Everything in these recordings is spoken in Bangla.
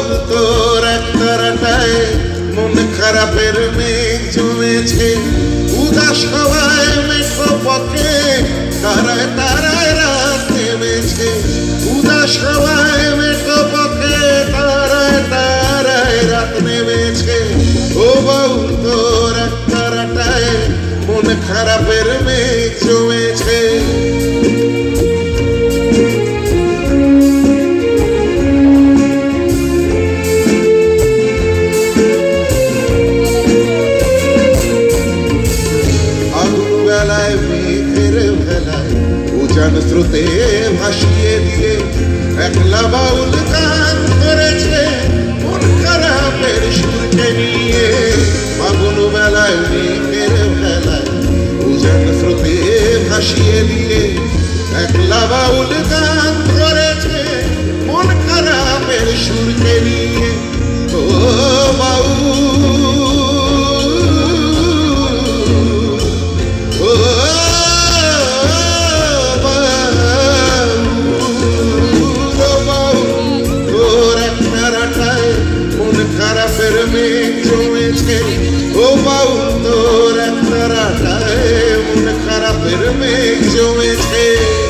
বাউল তোর একতারাটায় মন খারাপের মেঘ জমেছে, উদাস হওয়ায় মেঠো পথে তারায় তারায় রাত নেমেছে, উদাস হওয়ায় মেঠো পথে তারায় তারায় রাত নেমেছে। ও বাউল তোর একতারাটায় মন খারাপের মেঘ জমেছে। উজান স্রোতে ভাসিয়ে দিয়ে একলা বাউল গান করেছে মন খারাপের সুরকে নিয়ে। ফাগুন বেলায় মেঘের ভেলায় উজান স্রোতে ভাসিয়ে দিয়ে একলা বাউল গান করেছে মন খারাপের সুরকে নিয়ে। ও বাউল খারাপের মেঘ জমেছে, ও বাউল তোর একতারাটায় মন খারাপের মেঘ জমেছে।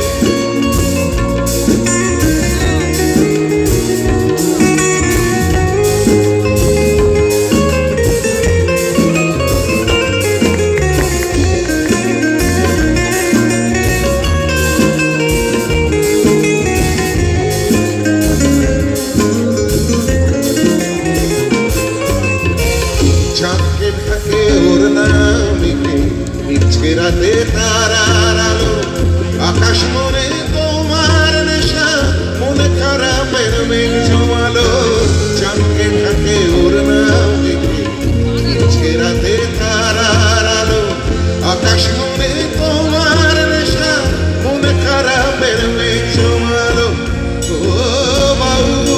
চাঁদকে ঢাকে ওর নামিকে নিচে রাতে তারার আলো, আকাশ মনে তোমার নেশা মন খারাপের মেঘ জমালো। চাঁদকে ঢাকে ওর নামিকে নিচে রাতে তারার আলো, আকাশ মনে তোমার নেশা মন খারাপের মেঘ জমালো। ও বাউল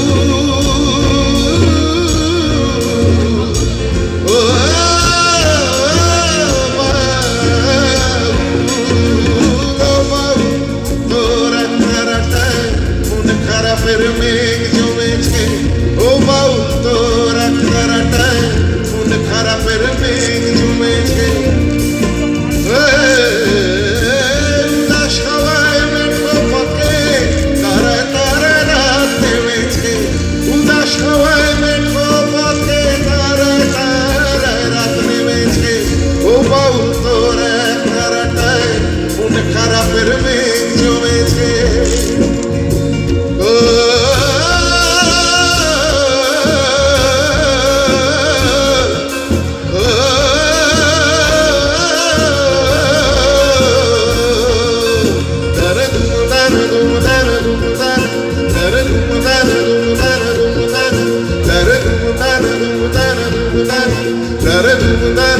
খারাপের মেঘ জমেছে, ও বাউল তোর একতারাটায় মন খারাপের মেঘ জমেছে। উদাস হওয়ায় মেঠো পথে তারায় তারায় রাত নেমেছে, উদাস হওয়ায় মেঠো পথে তারায় তারায় রাত নেমেছে। ও বাউল তোর একতারাটায় মন খারাপের মেঘ জমেছে। Da da da da da